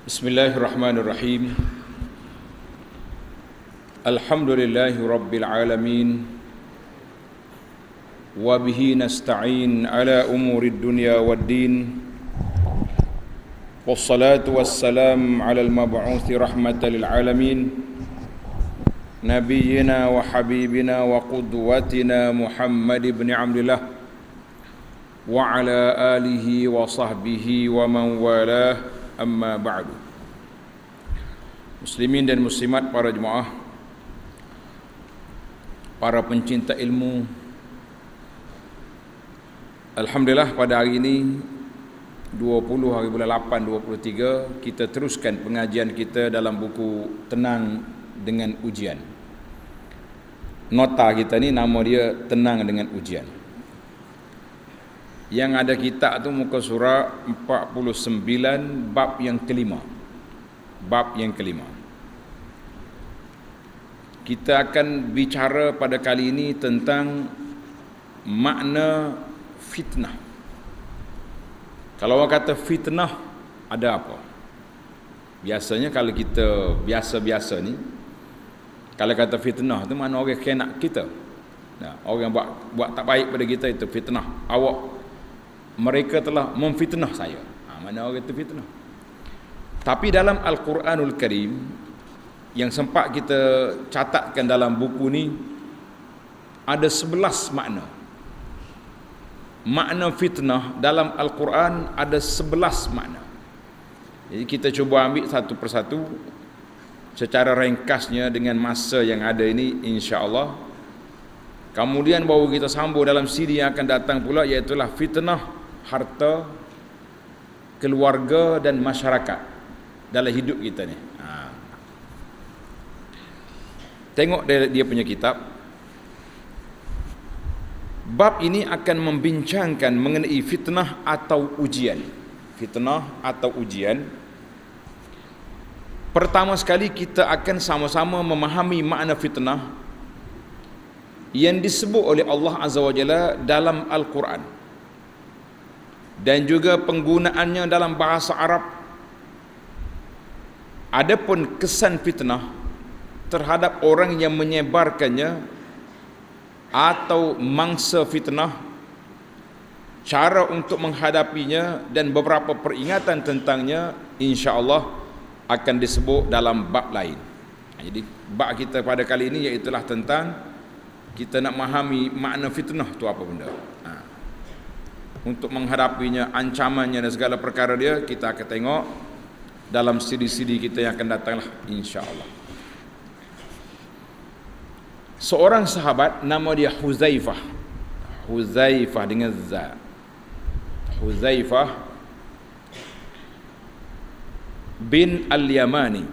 Bismillahirrahmanirrahim. Alhamdulillahi rabbil alamin. Wa bihi nasta'in ala umurid dunya waddin. Wassalatu wassalam ala al-mab'uthi rahmatan lil alamin. Nabiyyina wa habibina wa qudwatina Muhammad ibn Abdullah wa ala alihi wa sahbihi wa man walah. Amma ba'du. Muslimin dan muslimat, para jemaah, para pencinta ilmu, alhamdulillah pada hari ini 20 hari bulan 8 23 kita teruskan pengajian kita dalam buku Tenang dengan Ujian. Nota kita ni nama dia Tenang dengan Ujian. Yang ada kitab tu muka surah 49 bab yang kelima. Bab yang kelima. Kita akan bicara pada kali ini tentang makna fitnah. Kalau orang kata fitnah, ada apa? Biasanya kalau kita biasa-biasa ni, kalau kata fitnah tu mana orang kena kita. Nah, orang buat tak baik pada kita itu fitnah. Mereka telah memfitnah saya. Mana orang itu fitnah. Tapi dalam Al-Quranul Karim yang sempat kita catatkan dalam buku ni, ada 11 makna. Makna fitnah dalam Al-Quran ada 11 makna. Jadi kita cuba ambil satu persatu secara ringkasnya dengan masa yang ada ini, insya-Allah. Kemudian baru kita sambung dalam siri yang akan datang pula, iaitu fitnah harta, keluarga dan masyarakat dalam hidup kita ni. Tengok dia punya kitab. Bab ini akan membincangkan mengenai fitnah atau ujian. Fitnah atau ujian. Pertama sekali kita akan sama-sama memahami makna fitnah yang disebut oleh Allah Azza wa Jalla dalam Al-Quran, dan juga penggunaannya dalam bahasa Arab. Adapun kesan fitnah terhadap orang yang menyebarkannya atau mangsa fitnah, cara untuk menghadapinya dan beberapa peringatan tentangnya, insya-Allah akan disebut dalam bab lain. Jadi bab kita pada kali ini iaitulah tentang kita nak memahami makna fitnah tu apa benda. Untuk menghadapinya, ancamannya dan segala perkara dia, kita akan tengok dalam siri-siri kita yang akan datanglah, insya-Allah. Seorang sahabat nama dia Huzaifah. Huzaifah dengan za. Huzaifah bin Al-Yamani.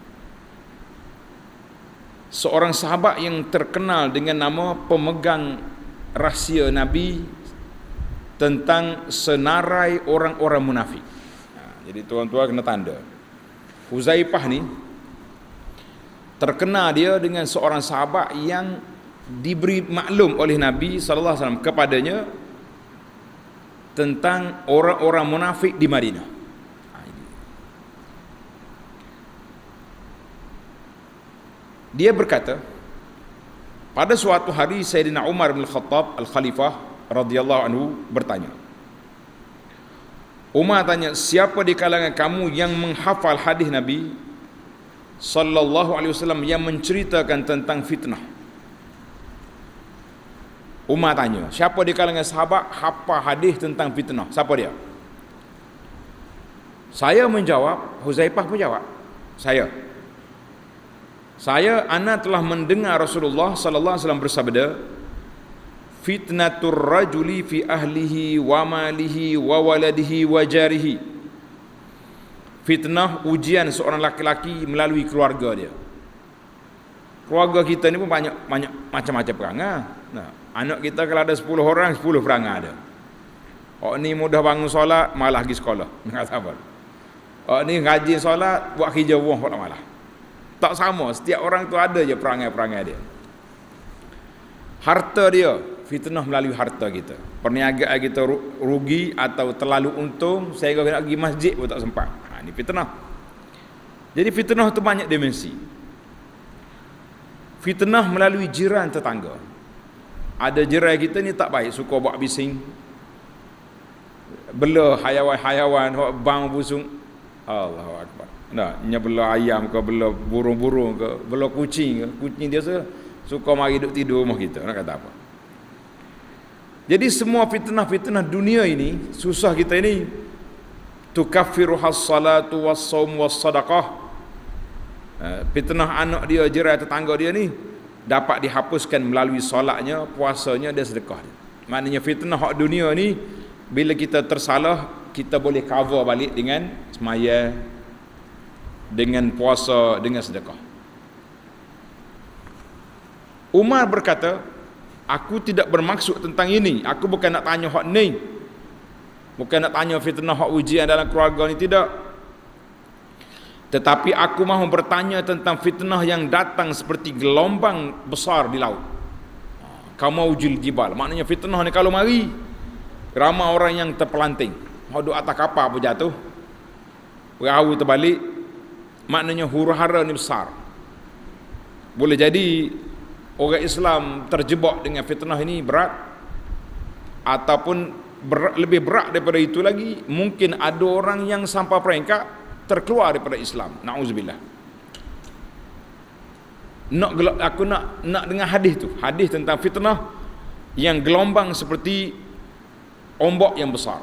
Seorang sahabat yang terkenal dengan nama pemegang rahsia Nabi tentang senarai orang-orang munafik. Jadi tuan-tuan kena tanda, Huzaifah ni terkenal dia dengan seorang sahabat yang diberi maklum oleh Nabi sallallahu alaihi wasallam kepadanya tentang orang-orang munafik di Madinah. Dia berkata, pada suatu hari Sayyidina Umar bin Khattab Al-Khalifah radhiyallahu anhu bertanya. Umar tanya, siapa di kalangan kamu yang menghafal hadis Nabi sallallahu alaihi wasallam yang menceritakan tentang fitnah? Umar tanya, siapa di kalangan sahabat hafal hadis tentang fitnah? Siapa dia? Saya menjawab, Huzaifah pun jawab, ana telah mendengar Rasulullah sallallahu alaihi wasallam bersabda, fitnatur rajuli fi ahlihi wa malihi wa waladihi wa jarihi. Fitnah, ujian seorang laki-laki melalui keluarga dia. Keluarga kita ni pun banyak macam-macam perangai. Nah, anak kita kalau ada 10 orang, 10 perangai ada. Oh ni mudah bangun solat, malah pergi sekolah. Kata apa? Oh ni rajin solat, buat kerja rumah pula malah. Tak sama, setiap orang tu ada je perangai-perangai dia. Harta dia, fitnah melalui harta kita. Perniagaan kita rugi atau terlalu untung sehingga nak pergi masjid pun tak sempat. Ini fitnah. Jadi fitnah itu banyak dimensi. Fitnah melalui jiran tetangga. Ada jiran kita ni tak baik, suka buat bising, bela hayawan-hayawan, bang busung. Allahu Akbar. Nah, nya bela ayam ke, bela burung-burung ke, bela kucing ke. Kucing dia suka mari duduk tidur rumah kita. Nak kata apa? Jadi semua fitnah-fitnah dunia ini, susah kita ini, tukaffiruhas salatu was-shaum was-sadaqah. Fitnah anak dia, jiran tetangga dia ni dapat dihapuskan melalui solatnya, puasanya dan sedekah dia. Maknanya fitnah hak dunia ni, bila kita tersalah, kita boleh cover balik dengan semaya, dengan puasa, dengan sedekah. Umar berkata, aku tidak bermaksud tentang ini. Aku bukan nak tanya hak ni, bukan nak tanya fitnah hak ujian dalam keluarga ni, tidak. Tetapi aku mahu bertanya tentang fitnah yang datang seperti gelombang besar di laut. Kamaujil jibal. Maknanya fitnah ni kalau mari, ramai orang yang terpelanting. Mau duduk atas kapal pun jatuh, perahu terbalik. Maknanya huru-hara ni besar. Boleh jadi orang Islam terjebak dengan fitnah ini berat, ataupun lebih berat daripada itu lagi, mungkin ada orang yang sampai peringkat terkeluar daripada Islam. Na'udzubillah. Aku nak dengar hadis tu, hadis tentang fitnah yang gelombang seperti ombak yang besar.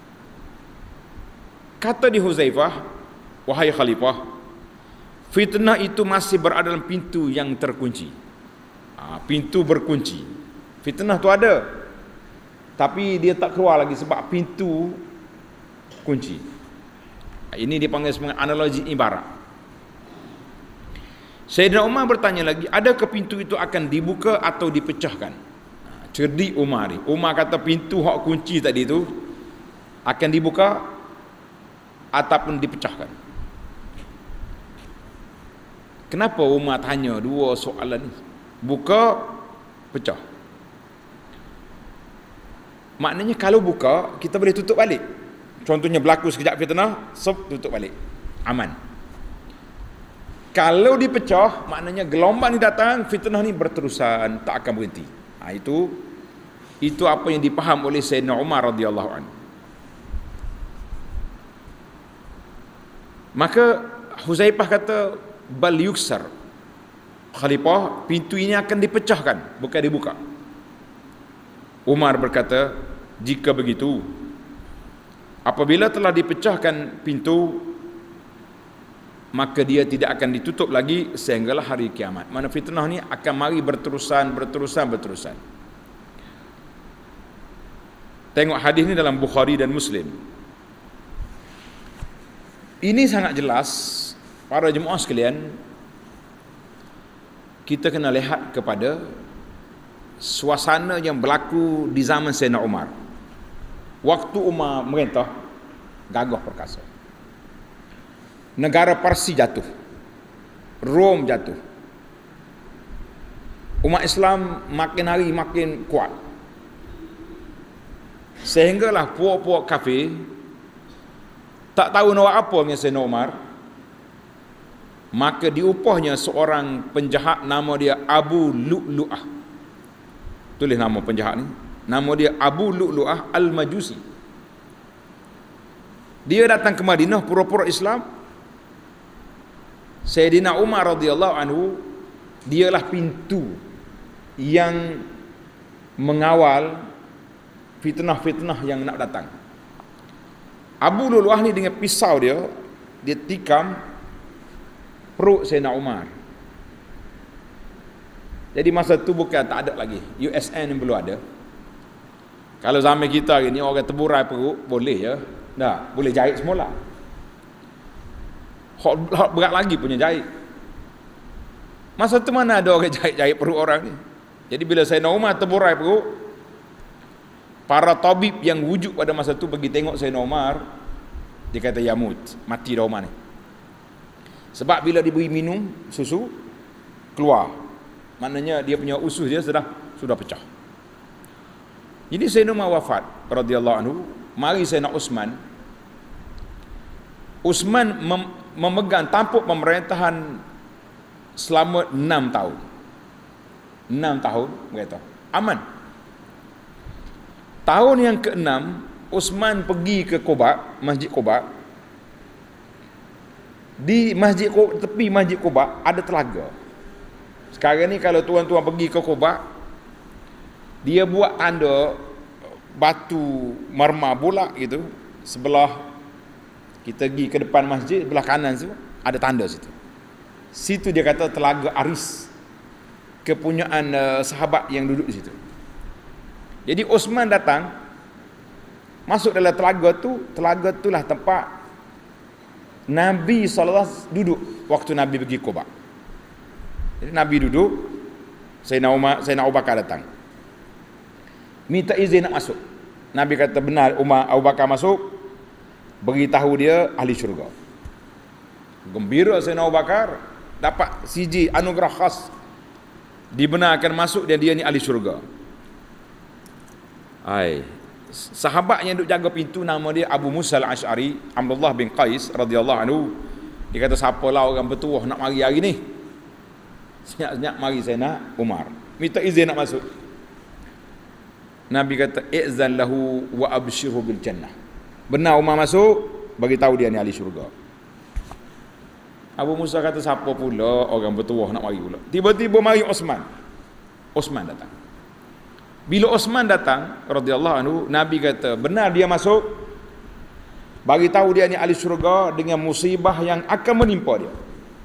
Kata di Huzaifah, wahai khalifah, fitnah itu masih berada dalam pintu yang terkunci. Pintu berkunci. Fitnah tu ada, tapi dia tak keluar lagi sebab pintu kunci. Ini dipanggil sebagai analogi ibarat. Sayyidina Umar bertanya lagi, adakah pintu itu akan dibuka atau dipecahkan? Cerdik Umar ni. Umar kata pintu hak kunci tadi tu akan dibuka ataupun dipecahkan. Kenapa Umar tanya dua soalan ni? Buka, pecah. Maknanya kalau buka, kita boleh tutup balik. Contohnya berlaku sekejap fitnah, tutup balik, aman. Kalau dipecah, maknanya gelombang ni datang, fitnah ni berterusan, tak akan berhenti. Itu apa yang dipaham oleh Sayyidina Umar radhiyallahu anhu. Maka Huzaifah kata, bal yuksar, khalifah, pintu ini akan dipecahkan, bukan dibuka. Umar berkata, jika begitu, apabila telah dipecahkan pintu, maka dia tidak akan ditutup lagi sehinggalah hari kiamat. Mana fitnah ni akan mari berterusan. Tengok hadis ni dalam Bukhari dan Muslim. Ini sangat jelas, para jemaah sekalian, kita kena lihat kepada suasana yang berlaku di zaman Sayyidina Umar. Waktu Umar merintah, gagah perkasa. Negara Parsi jatuh, Rom jatuh, umat Islam makin hari makin kuat, sehinggalah puak-puak kafir tak tahu nak apa dengan Sayyidina Umar. Maka diupahnya seorang penjahat, nama dia Abu Lu'lu'ah. Tulis nama penjahat ni, nama dia Abu Lu'lu'ah Al-Majusi. Dia datang ke Madinah pura-pura Islam. Sayyidina Umar radhiyallahu anhu, dialah pintu yang mengawal fitnah-fitnah yang nak datang. Abu Lu'lu'ah ni dengan pisau dia tikam perut Sayyidina Umar. Jadi masa tu bukan tak ada lagi, USN yang belum ada. Kalau zaman kita ni orang terburai perut boleh je, dah boleh jahit semula. Hak berat lagi punya jahit. Masa tu mana ada orang jahit perut orang ni. Jadi bila Sayyidina Umar terburai perut, para tabib yang wujud pada masa tu pergi tengok Sayyidina Umar, dia kata yamut, mati dah Umar ni. Sebab bila diberi minum susu, keluar, maknanya dia punya usus dia sudah pecah. Jadi Sayyidina Umar wafat radhiyallahu anhu. Mari Sayyidina Uthman memegang tampuk pemerintahan selama 6 tahun. 6 tahun berkata aman. Tahun yang ke-6 Osman pergi ke Quba, Masjid Quba. Di tepi Masjid Quba ada telaga. Sekarang ni kalau tuan-tuan pergi ke Quba, dia buat tanda batu marmar bulat gitu, sebelah kita pergi ke depan masjid, belah kanan tu ada tanda situ. Situ dia kata telaga Aris, kepunyaan sahabat yang duduk di situ. Jadi Osman datang masuk dalam telaga tu lah tempat Nabi SAW duduk waktu Nabi pergi Quba. Jadi Nabi duduk, Sayyidina Abu Bakar datang, minta izin nak masuk. Nabi kata benar, Abu Bakar masuk, beritahu dia ahli syurga. Gembira Sayyidina Abu Bakar dapat siji anugerah khas, dibenarkan masuk dan dia ni ahli syurga. Sahabat yang duk jaga pintu nama dia Abu Musa al-Ash'ari, Abdullah bin Qais radhiyallahu anhu. Dia kata siapalah orang bertuah nak mari hari ni. Senyap-senyap mari Sayyidina Umar, minta izin nak masuk. Nabi kata i'zan lahu wa abshirhu bil jannah. Benar Umar masuk, bagi tahu dia ni ahli syurga. Abu Musa kata siapa pula orang bertuah nak mari pula. Tiba-tiba mari Osman. Osman datang. Bila Osman datang radhiyallahu anhu, Nabi kata benar dia masuk, bagi tahu dia ni ahli syurga dengan musibah yang akan menimpa dia.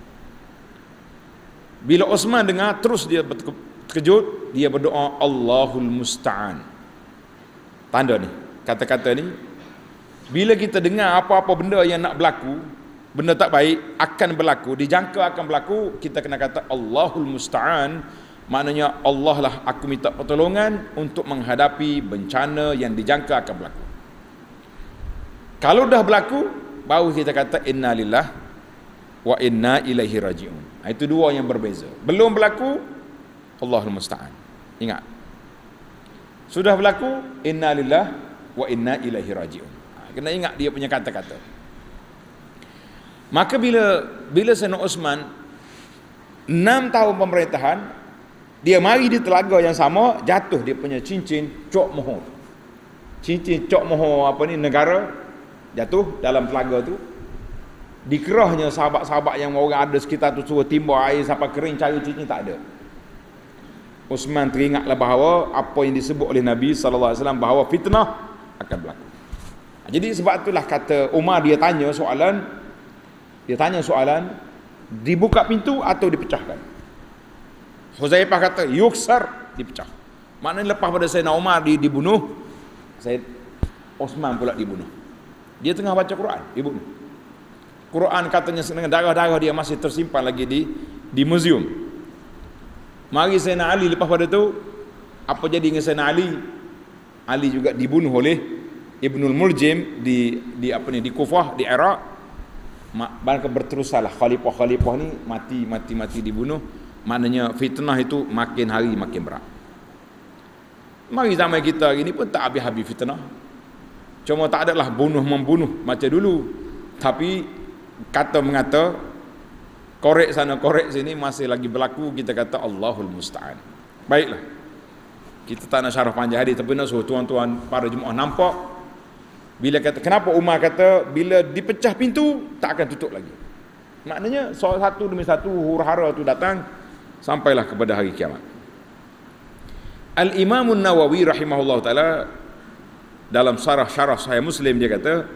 Bila Osman dengar, terus dia terkejut, dia berdoa Allahul Musta'an. Tanda ni, kata-kata ni, bila kita dengar apa-apa benda yang nak berlaku, benda tak baik akan berlaku, dijangka akan berlaku, kita kena kata Allahul Musta'an. Maknanya Allah lah aku minta pertolongan untuk menghadapi bencana yang dijangka akan berlaku. Kalau dah berlaku, baru kita kata inna lillah wa inna ilaihi raji'un. Itu dua yang berbeza. Belum berlaku, Allahul Musta'an. Ingat. Sudah berlaku, inna lillah wa inna ilaihi raji'un. Kena ingat dia punya kata-kata. Maka bila Sayyidina Osman 6 tahun pemerintahan, dia mari di telaga yang sama, jatuh dia punya cincin cok mohon. Cincin cok mohon apa ni negara jatuh dalam telaga tu. Dikerahnya sahabat-sahabat yang orang ada sekitar tu suruh timba air sampai kering cari cincin, tak ada. Osman teringatlah bahawa apa yang disebut oleh Nabi sallallahu alaihi wasallam bahawa fitnah akan berlaku. Jadi sebab itulah kata Umar, dia tanya soalan, dibuka pintu atau dipecahkan. Huzaifah kata yuksar, dipecah. Maknanya lepas pada Sayyidina Umar dibunuh, Osman pula dibunuh. Dia tengah baca Quran, dibunuh. Quran katanya dengan darah-darah dia masih tersimpan lagi di muzium. Mari Sayyidina Ali lepas pada tu, apa jadi dengan Sayyidina Ali? Ali juga dibunuh oleh Ibnul Muljim di Kufah, di Iraq. Bahkan berterusanlah khalifah ni mati dibunuh. Maknanya fitnah itu makin hari makin berat. Mari zaman kita hari ni pun tak habis-habis fitnah. Cuma tak adalah bunuh-membunuh macam dulu. Tapi kata-mengata, korek sana korek sini masih lagi berlaku. Kita kata Allahul Musta'an. Baiklah, kita tak nak syarah panjang hadis, tapi nak suruh tuan-tuan para jemaah nampak bila kata, kenapa Umar kata bila dipecah pintu tak akan tutup lagi. Maknanya satu demi satu huru-hara tu datang sampailah kepada hari kiamat. Al-Imam Nawawi rahimahullah ta'ala dalam syarah Sahih Muslim dia kata,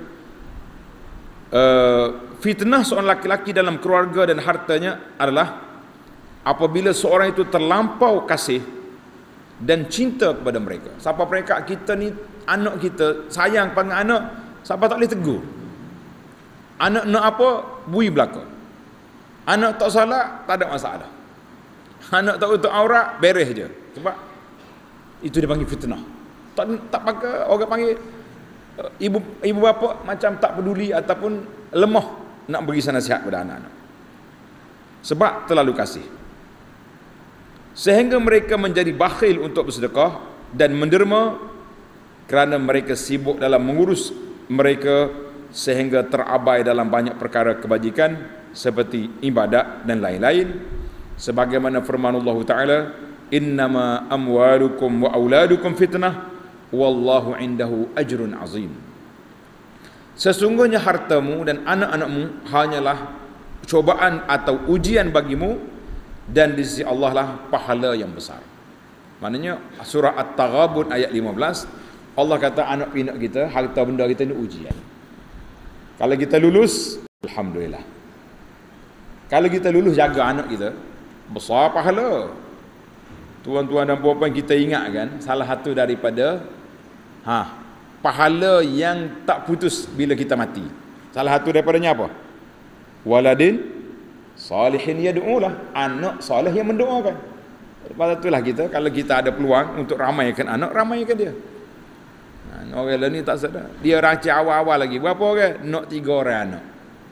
fitnah seorang laki-laki dalam keluarga dan hartanya adalah apabila seorang itu terlampau kasih dan cinta kepada mereka. Siapa mereka? Kita ni anak kita, sayang pada anak, siapa tak boleh tegur. Anak nak apa, bui belaka. Anak tak salah, tak ada masalah. Anak tak tutup aurat, beres je. Sebab itu dia panggil fitnah. Tak pakai, orang panggil ibu bapa macam tak peduli ataupun lemah nak beri nasihat kepada anak-anak. Sebab terlalu kasih. Sehingga mereka menjadi bakhil untuk bersedekah dan menderma kerana mereka sibuk dalam mengurus mereka sehingga terabai dalam banyak perkara kebajikan seperti ibadat dan lain-lain, sebagaimana firman Allah Ta'ala, innama amwalukum wa auladukum fitnah wallahu indahu ajrun azim. Sesungguhnya hartamu dan anak-anakmu hanyalah cobaan atau ujian bagimu, dan di sisi Allah lah pahala yang besar. Maknanya surah At-Taghabun ayat 15, Allah kata anak pinak kita, harta benda kita ni ujian. Kalau kita lulus, alhamdulillah. Kalau kita lulus, jaga anak kita, besar pahala. Tuan-tuan dan puan-puan, kita ingat kan, salah satu daripada pahala yang tak putus bila kita mati, salah satu daripadanya apa? Waladin salihin yad'ulah, anak soleh yang mendoakan. Lepas itulah kita, kalau kita ada peluang untuk ramaikan anak, ramaikan dia. Orang lain ni tak sedar. Dia rancang awal-awal lagi. Berapa orang? Nak 3 orang anak.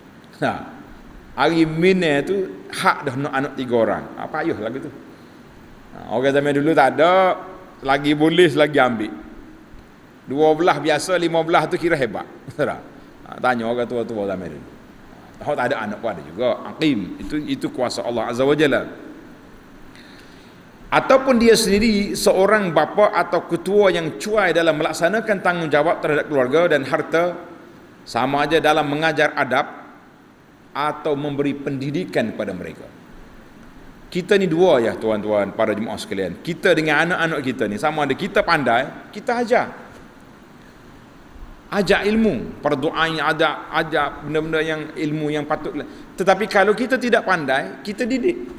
Hari Mina tu hak dah nak anak 3 orang. Apa payah lagi tu. Orang zaman dulu tak ada, lagi boleh lagi ambil. 12 biasa, 15 tu kira hebat. Tanya orang tua-tua zaman dulu. Tak ada anak pun ada juga. Aqim. Itu kuasa Allah Azza wa Jalla. Ataupun dia sendiri seorang bapa atau ketua yang cuai dalam melaksanakan tanggungjawab terhadap keluarga dan harta, sama aja dalam mengajar adab atau memberi pendidikan kepada mereka. Kita ni dua ya tuan-tuan, para jemaah sekalian. Kita dengan anak-anak kita ni, sama ada kita pandai, kita ajar. Ajar ilmu, perdoaan, ajar benda-benda yang ilmu yang patut. Tetapi kalau kita tidak pandai, kita didik.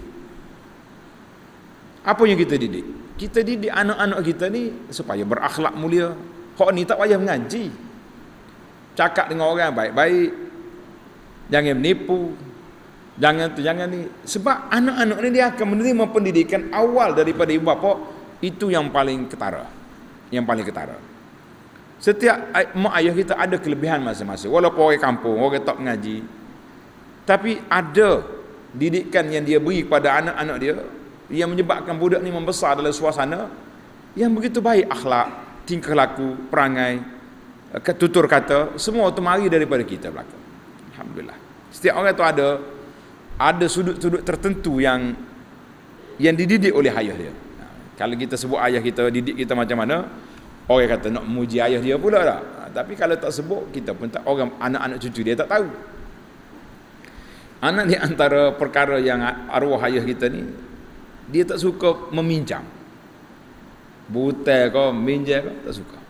Apa yang kita didik? Kita didik anak-anak kita ni supaya berakhlak mulia. Hak ni tak payah mengaji. Cakap dengan orang baik-baik. Jangan menipu. Jangan tu, jangan ni. Sebab anak-anak ni dia akan menerima pendidikan awal daripada ibu bapa. Itu yang paling ketara. Yang paling ketara. Setiap mak ayah kita ada kelebihan masing-masing. Walaupun orang kampung, orang tak mengaji, tapi ada didikan yang dia beri kepada anak-anak dia, yang menyebabkan budak ni membesar dalam suasana yang begitu baik akhlak, tingkah laku, perangai, tutur kata, semua itu mari daripada kita belakang. Alhamdulillah. Setiap orang tu ada sudut-sudut tertentu yang dididik oleh ayah dia. Kalau kita sebut ayah kita didik kita macam mana, orang kata nak memuji ayah dia pula tak. Tapi kalau tak sebut, kita pun tak, orang anak-anak cucu dia tak tahu. Anak di antara perkara yang arwah ayah kita ni, dia tak suka meminjam. Butai ke, minjam ke, tak suka.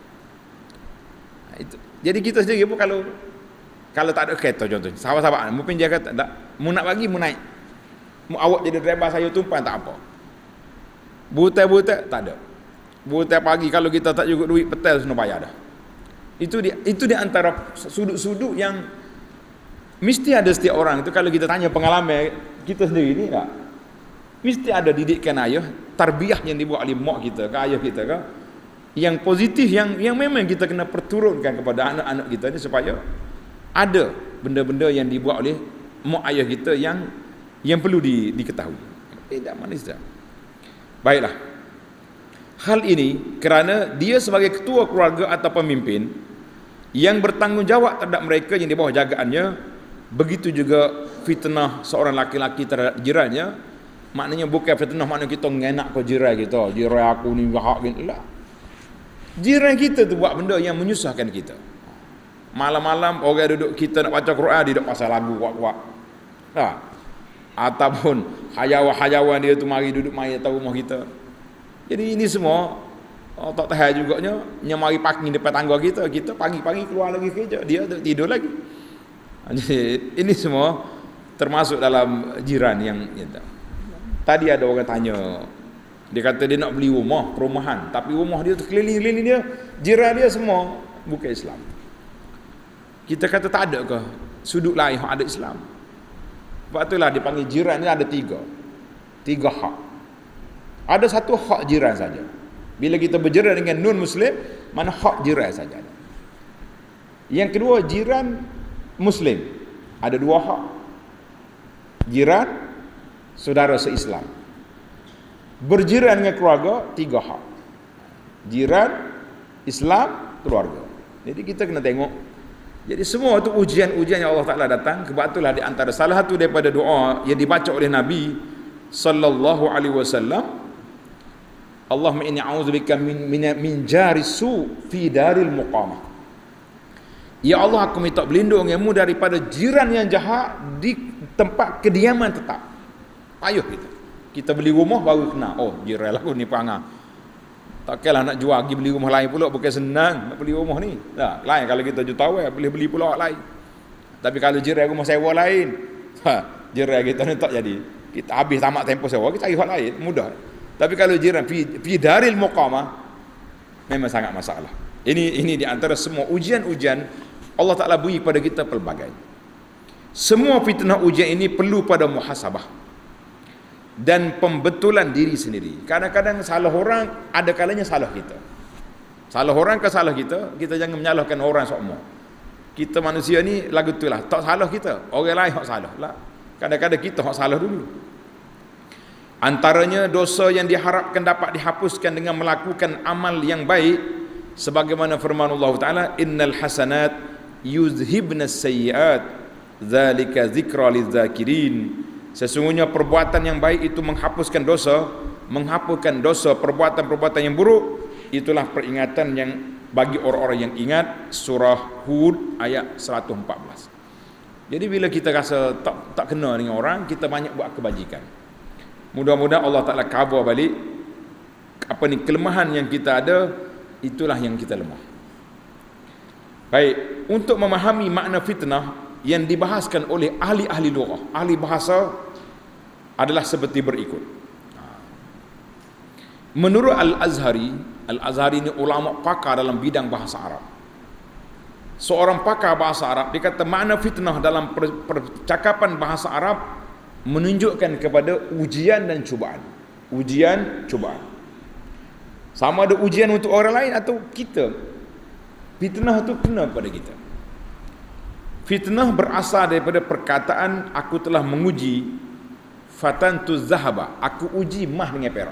Itu. Jadi kita sendiri pun kalau tak ada kereta contohnya, sahabat-sahabat mu pinjam kata tak, mu nak bagi mu naik. Mu awak jadi driver saya tumpang tak apa. Butai-butai tak ada. Butai pagi kalau kita tak cukup duit petai sudah bayar dah. Itu di antara sudut-sudut yang mesti ada setiap orang itu. Kalau kita tanya pengalaman kita sendiri ni tak, mesti ada didikan ayah, tarbiyah yang dibuat oleh mak kita ke ayah kita ke, yang positif, yang memang kita kena perturunkan kepada anak-anak kita ni, supaya ada benda-benda yang dibuat oleh mak ayah kita yang perlu diketahui. Tidak manis dah. Baiklah. Hal ini kerana dia sebagai ketua keluarga atau pemimpin yang bertanggungjawab terhadap mereka yang di bawah jagaannya, begitu juga fitnah seorang laki-laki terhadap jirannya. Maknanya bukan fitnah maknanya kita ngenak ke jiran kita, jiran aku ni hak gini lah. Jiran kita tu buat benda yang menyusahkan kita. Malam-malam orang duduk, kita nak baca Quran, dia duduk pasal lagu kuat-kuat. Ataupun hayawan-hayawan dia tu mari duduk mai atas rumah kita. Jadi ini semua tak tahan juganya, yang mari parking depan tangga kita, kita pagi-pagi keluar lagi kerja, dia tidur lagi. Jadi ini semua termasuk dalam jiran yang tadi ada orang tanya, dia kata dia nak beli rumah, perumahan, tapi rumah dia tu keliling-keliling dia, jiran dia semua bukan Islam. Kita kata tak ada ke sudut lain yang ada Islam? Sebab itulah dipanggil jiran ni ada tiga hak. Ada satu hak jiran saja. Bila kita berjiran dengan non-Muslim, mana hak jiran saja. Yang kedua, jiran Muslim. Ada 2 hak. Jiran saudara se-Islam. Berjiran dengan keluarga 3 hak. Jiran, Islam, keluarga. Jadi kita kena tengok Jadi semua itu ujian-ujian yang Allah Ta'ala datang. Sebab itulah di antara salah satu daripada doa yang dibaca oleh Nabi sallallahu alaihi wasallam, Allahumma inni a'udzubika min jari su fi daril muqamah. Ya Allah, aku minta berlindung denganmu daripada jiran yang jahat di tempat kediaman tetap. Payuh kita beli rumah baru kena, oh jiran aku ni perangai. Takkanlah nak jual pergi beli rumah lain pula, bukan senang nak beli rumah ni. Dah, lain kalau kita jual tahu boleh beli pula lain. Tapi kalau jiran rumah sewa lain, jiran kita ni tak jadi. Kita habis tamat tempoh sewa, kita cari hak lain, mudah. Tapi kalau jiran fi daril muqamah, memang sangat masalah. Ini di antara semua ujian-ujian Allah Ta'ala beri kepada kita pelbagai. Semua fitnah ujian ini perlu pada muhasabah dan pembetulan diri sendiri. Kadang-kadang salah orang, ada kalanya salah kita. Salah orang ke salah kita jangan menyalahkan orang semua. Kita manusia ni lagu tu lah, tak salah kita, orang lain hak salah lah. Kadang-kadang kita hak salah dulu. Antaranya dosa yang diharapkan dapat dihapuskan dengan melakukan amal yang baik, sebagaimana firman Allah Ta'ala, innal hasanat yuzhibna sayyiat dzalika dzikra lidzakirin. Sesungguhnya perbuatan yang baik itu menghapuskan dosa, perbuatan-perbuatan yang buruk itulah peringatan yang bagi orang-orang yang ingat. Surah Hud ayat 114. Jadi bila kita rasa tak kena dengan orang, kita banyak buat kebajikan. Mudah-mudahan Allah Ta'ala cover balik kelemahan yang kita ada, itulah yang kita lemah. Baik, untuk memahami makna fitnah yang dibahaskan oleh ahli-ahli lughah, ahli bahasa, adalah seperti berikut. Menurut Al-Azhari ini ulama pakar dalam bidang bahasa Arab. Seorang pakar bahasa Arab, dia kata makna fitnah dalam percakapan bahasa Arab menunjukkan kepada ujian dan cubaan. Ujian, cubaan. Sama ada ujian untuk orang lain atau kita. Fitnah itu kena pada kita. Fitnah berasal daripada perkataan aku telah menguji fatantu zahaba, aku uji mah dengan perak.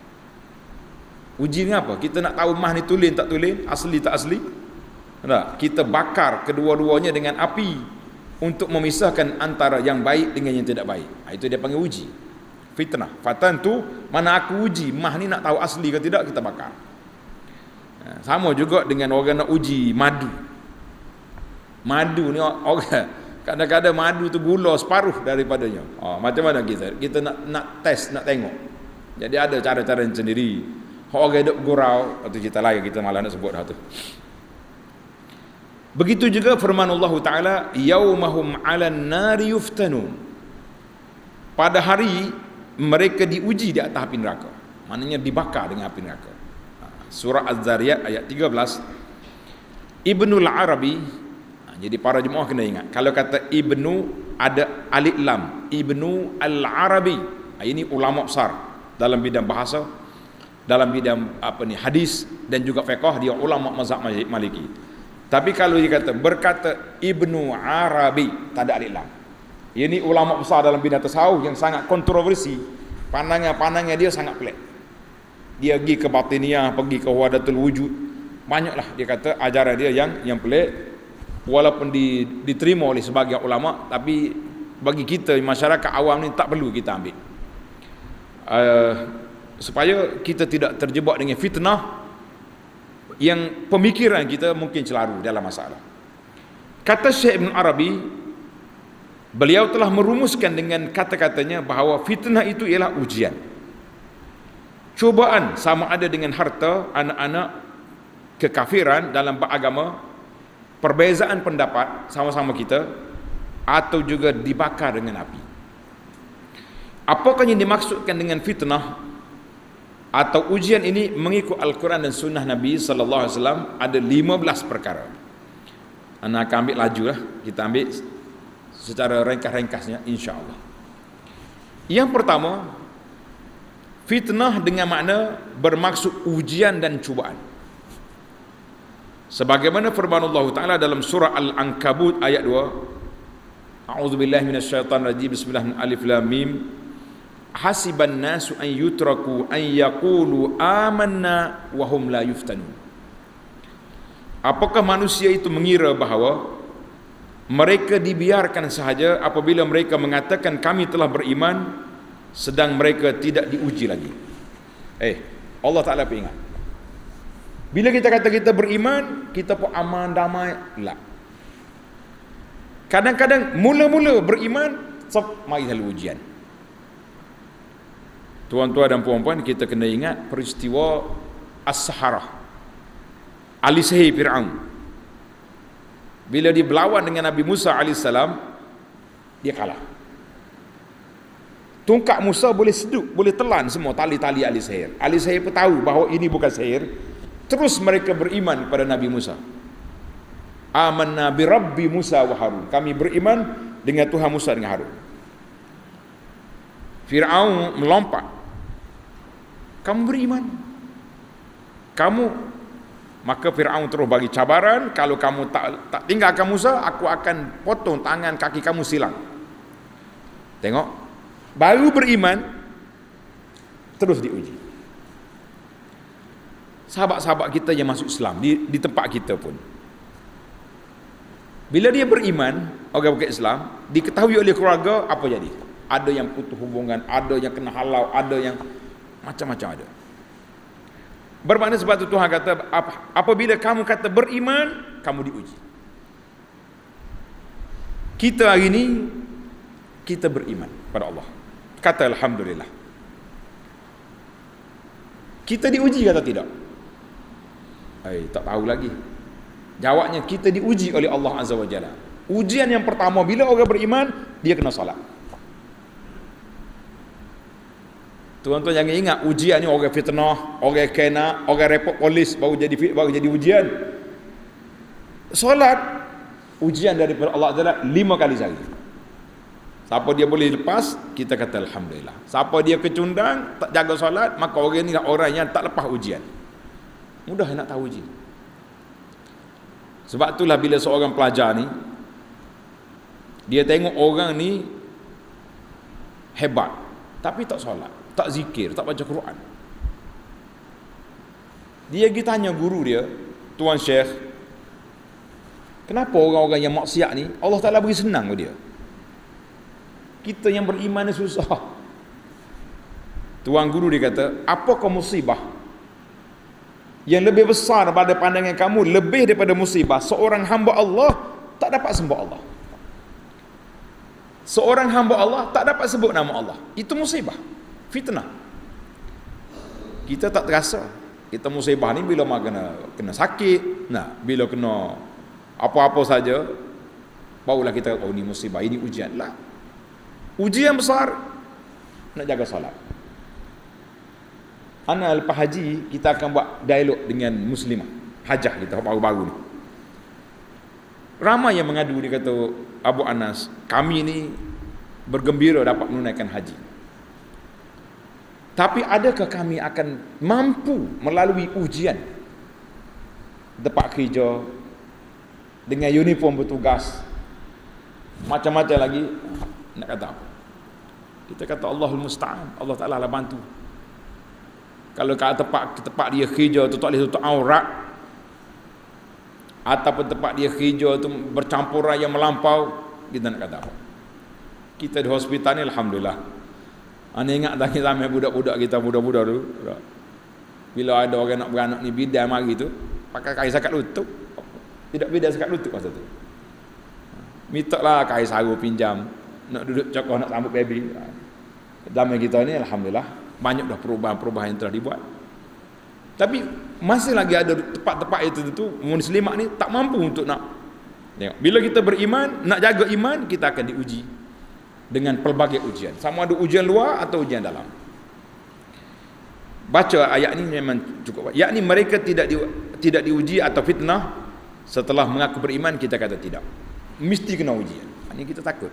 Uji dengan apa? Kita nak tahu mah ni tulen tak tulen, asli tak asli. Tak? Kita bakar kedua-duanya dengan api untuk memisahkan antara yang baik dengan yang tidak baik. Itu dia panggil uji. Fitnah. Fatantu, mana aku uji mah ni nak tahu asli ke tidak, kita bakar. Sama juga dengan orang nak uji madu. Madu ni orang kadang-kadang madu tu gula separuh daripadanya. Macam mana kita nak test, nak tengok. Jadi ada cara-cara sendiri. Orang duk gurau, atau cerita lain kita malah nak sebut dah tu. Begitu juga firman Allah Ta'ala, yaumahum 'alan nari yuftanun. Pada hari mereka diuji di atas api neraka. Maknanya dibakar dengan api neraka. Surah Az-Zariyat ayat 13. Ibnul Arabi, jadi para jemaah kena ingat, kalau kata Ibnu ada alif lam, Ibnu Al-Arabi, ini ulama besar dalam bidang bahasa, dalam bidang hadis dan juga fiqh, dia ulama mazhab Maliki. Tapi kalau dia berkata Ibnu Arabi, tak ada alif lam. Ini ulama besar dalam bidang tasawuf yang sangat kontroversi. Pandangan dia sangat pelik. Dia pergi ke batiniyah, pergi ke wahdatul wujud. Banyaklah dia kata ajaran dia yang pelik, walaupun diterima oleh sebagian ulama, tapi bagi kita masyarakat awam ni tak perlu kita ambil. Supaya kita tidak terjebak dengan fitnah yang pemikiran kita mungkin celaru dalam masalah. Kata Syekh Ibn Arabi, beliau telah merumuskan dengan kata-katanya bahawa fitnah itu ialah ujian, cubaan, sama ada dengan harta, anak-anak, kekafiran dalam beragama, perbezaan pendapat sama-sama kita, atau juga dibakar dengan api. Apakah yang dimaksudkan dengan fitnah atau ujian ini? Mengikut Al-Quran dan Sunnah Nabi SAW ada 15 perkara. Anak akan ambil laju lah, kita ambil secara ringkas-ringkasnya insya-Allah. Yang pertama, fitnah dengan makna bermaksud ujian dan cubaan. Sebagaimana firman Allah Ta'ala dalam surah Al-Ankabut ayat 2, a'udzubillahi minasyaitonirrajim, bismillahirrahmanirrahim, alif lam mim, hasiban nasu an yutraku an yaqulu amanna wa hum la yuftanun. Apakah manusia itu mengira bahawa Mereka dibiarkan sahaja apabila mereka mengatakan kami telah beriman, sedang mereka tidak diuji lagi. Allah Ta'ala ingat, bila kita kata kita beriman, kita pun aman, damai, lah. Kadang-kadang mula-mula beriman, mari lalu ujian. Tuan-tuan dan puan-puan, kita kena ingat peristiwa As-Saharah, ahli sihir Fir'aun. Bila dia berlawan dengan Nabi Musa AS, dia kalah. Tongkat Musa boleh seduk, boleh telan semua tali-tali ahli sihir. Ahli sihir pun tahu bahawa ini bukan sihir. Terus mereka beriman kepada Nabi Musa. Amanna bi Rabbi Musa wa Harun. Kami beriman dengan Tuhan Musa dengan Harun. Fir'aun melompat. Kamu beriman? Maka Fir'aun terus bagi cabaran, kalau kamu tak tinggalkan Musa, aku akan potong tangan kaki kamu silang. Tengok, baru beriman terus diuji. Sahabat-sahabat kita yang masuk Islam di tempat kita pun, bila dia beriman, orang bukan Islam, diketahui oleh keluarga, apa jadi? Ada yang putus hubungan, ada yang kena halau, ada yang macam-macam ada. Bermakna sebab itu Tuhan kata, apabila kamu kata beriman, kamu diuji. Kita hari ini, kita beriman pada Allah. Kata Alhamdulillah. Kita diuji kata tidak? Tak tahu lagi. Jawabnya, kita diuji oleh Allah Azza wa Jalla. Ujian yang pertama, bila orang beriman, dia kena salat. Tuan-tuan jangan ingat ujian ni orang fitnah, orang kena, orang report polis baru jadi ujian. Solat ujian daripada Allah Taala 5 kali sehari. Siapa dia boleh lepas, kita kata Alhamdulillah. Siapa dia kecundang, tak jaga solat, maka orang ni orang yang tak lepas ujian. Mudah nak tahu ujian. Sebab itulah bila seorang pelajar ni, dia tengok orang ni hebat tapi tak solat, tak zikir, tak baca Quran. Dia pergi tanya guru dia, Tuan Syekh, kenapa orang-orang yang maksiat ni Allah Ta'ala beri senang ke dia? Kita yang beriman ni susah. Tuan guru dia kata, apakah musibah yang lebih besar pada pandangan kamu, lebih daripada musibah seorang hamba Allah tak dapat sembah Allah? Seorang hamba Allah tak dapat sebut nama Allah. Itu musibah, fitnah. Kita tak terasa. Kita musibah ni bila kena sakit, bila kena apa-apa saja, barulah kita kata, oh ni musibah, ini ujian lah. Ujian besar, nak jaga solat. Ana lepas haji, kita akan buat dialog dengan muslimah hajah kita baru-baru ni. Ramai yang mengadu, dia kata, Abu Anas, kami ni bergembira dapat menunaikan haji. Tapi adakah kami akan mampu melalui ujian tempat kerja, dengan uniform bertugas, macam-macam lagi, nak kata apa? Kita kata Allahul Musta'an, Allah Ta'ala lah bantu. Kalau kat tempat dia kerja tu tak boleh tutup aurat, ataupun tempat dia kerja tu bercampuran yang melampau, kita nak kata apa? Kita di hospital ni Alhamdulillah. Anda ingat tak zaman budak-budak kita, budak-budak tu, bila ada orang nak beranak ni, bidan mari tu pakai kain sakat lutut. Tidak bidan sakat lutut masa tu, minta lah kain saru pinjam, nak duduk cokoh, nak sambut baby. Zaman kita ni Alhamdulillah banyak dah perubahan-perubahan yang telah dibuat. Tapi masih lagi ada tempat-tempat itu muslimat ni tak mampu untuk nak tengok. Bila kita beriman, nak jaga iman, kita akan diuji dengan pelbagai ujian, sama ada ujian luar atau ujian dalam. Baca ayat ni memang cukup. Yakni mereka tidak diuji atau fitnah setelah mengaku beriman. Kita kata tidak, mesti kena ujian. Ini kita takut.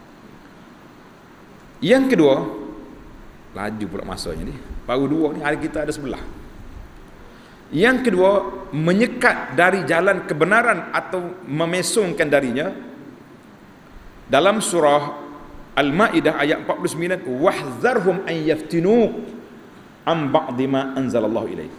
Yang kedua, laju pula masanya ni, baru 2 ni, hari kita ada 11. Yang kedua, menyekat dari jalan kebenaran atau memesongkan darinya. Dalam surah Al-Ma'idah ayat 49, wahzarhum an yaftinuk am ba'di ma anzalallahu ilaih.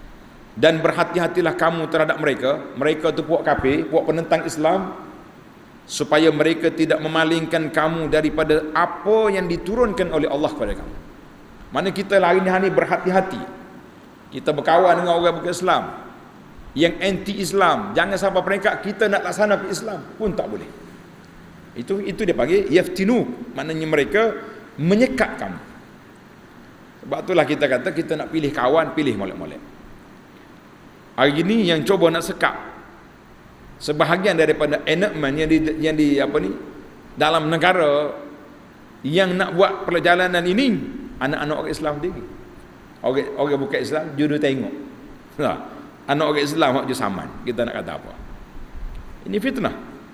Dan berhati-hatilah kamu terhadap mereka tu puak kafir, puak penentang Islam, supaya mereka tidak memalingkan kamu daripada apa yang diturunkan oleh Allah kepada kamu. Mana kita hari ni berhati-hati. Kita berkawan dengan orang bukan Islam yang anti Islam, jangan sampai mereka kita nak laksana Islam pun tak boleh. Itu dia panggil yaftinu, maknanya mereka menyekat kamu. Sebab itulah kita kata kita nak pilih kawan, pilih molek-molek. Hari ini yang cuba nak sekat sebahagian daripada enactment yang di apa ni dalam negara yang nak buat perjalanan ini, anak-anak orang Islam sendiri. Orang bukan Islam judul tengok. Nah, anak orang Islam hak je saman. Kita nak kata apa? Ini fitnah.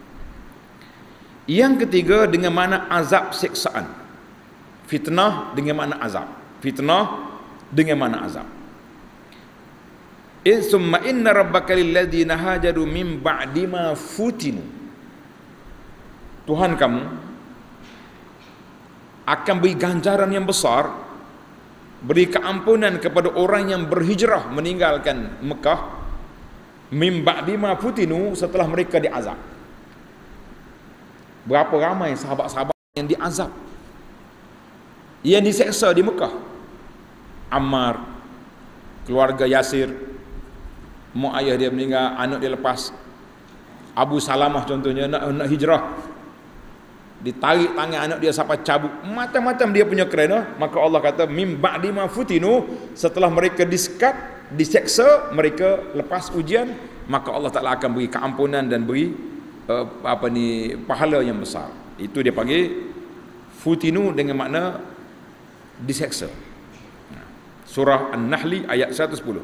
Yang ketiga, dengan makna azab siksaan. Fitnah dengan makna azab. Fitnah dengan makna azab. Summa inna rabbaka lilladzina hajaru min ba'di ma futinu. Tuhan kamu akan beri ganjaran yang besar, beri keampunan kepada orang yang berhijrah meninggalkan Mekah min ba'di ma futinu, setelah mereka diazab. Berapa ramai sahabat-sahabat yang diazab, yang diseksa di Mekah. Ammar, keluarga Yasir, mak ayah dia meninggal, anak dia lepas. Abu Salamah contohnya nak hijrah, ditarik tangan anak dia sampai cabut, macam-macam dia punya kerana. Maka Allah kata mim ba'di ma futinu, setelah mereka disekat, diseksa, mereka lepas ujian, maka Allah Taala akan beri keampunan dan beri pahala yang besar. Itu dia panggil futinu dengan makna diseksa. Surah An-Nahl ayat 110.